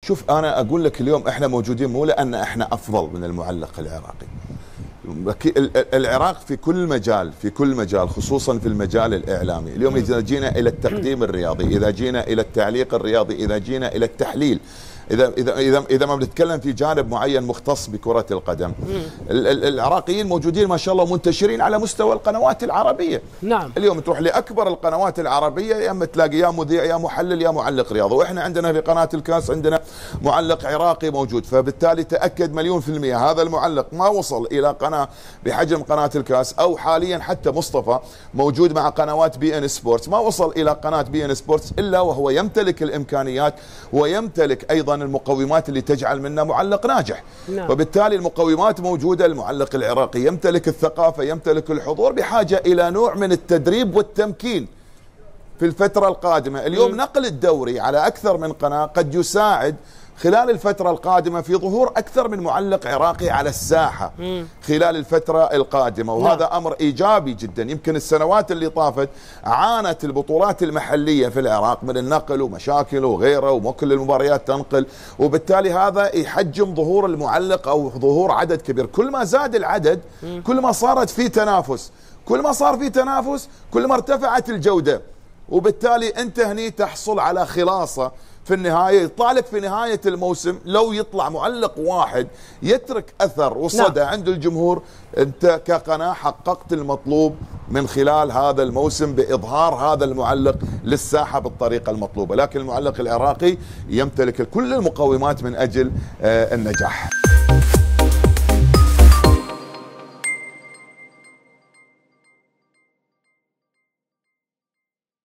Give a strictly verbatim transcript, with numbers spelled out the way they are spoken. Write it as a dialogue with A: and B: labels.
A: شوف انا اقول لك اليوم احنا موجودين مو لان احنا افضل من المعلق العراقي. العراق في كل مجال في كل مجال خصوصا في المجال الاعلامي، اليوم اذا جينا الى التقديم الرياضي، اذا جينا الى التعليق الرياضي، اذا جينا الى التحليل، اذا اذا اذا اذا ما بنتكلم في جانب معين مختص بكرة القدم، العراقيين موجودين ما شاء الله منتشرين على مستوى القنوات العربية.
B: نعم.
A: اليوم تروح لاكبر القنوات العربية يا اما تلاقي يا مذيع يا محلل يا معلق رياضي، واحنا عندنا في قناة الكاس عندنا معلق عراقي موجود، فبالتالي تأكد مليون في المية هذا المعلق ما وصل الى قناة بحجم قناة الكاس، او حاليا حتى مصطفى موجود مع قنوات بي ان سبورتس، ما وصل الى قناة بي ان سبورتس الا وهو يمتلك الامكانيات ويمتلك ايضا المقومات اللي تجعل منه معلق ناجح.
B: نعم.
A: وبالتالي المقومات موجودة، المعلق العراقي يمتلك الثقافة، يمتلك الحضور، بحاجة إلى نوع من التدريب والتمكين في الفترة القادمة. اليوم م. نقل الدوري على أكثر من قناة قد يساعد خلال الفترة القادمة في ظهور أكثر من معلق عراقي على الساحة م. خلال الفترة القادمة، وهذا نعم. أمر إيجابي جدا. يمكن السنوات اللي طافت عانت البطولات المحلية في العراق من النقل ومشاكل وغيره، ومو كل المباريات تنقل، وبالتالي هذا يحجم ظهور المعلق أو ظهور عدد كبير. كل ما زاد العدد م. كل ما صارت في تنافس، كل ما صار في تنافس كل ما ارتفعت الجودة، وبالتالي أنت هني تحصل على خلاصة في النهاية. يطلع لك في نهاية الموسم لو يطلع معلق واحد يترك أثر وصدى نعم. عند الجمهور، أنت كقناة حققت المطلوب من خلال هذا الموسم بإظهار هذا المعلق للساحة بالطريقة المطلوبة. لكن المعلق العراقي يمتلك كل المقومات من أجل النجاح.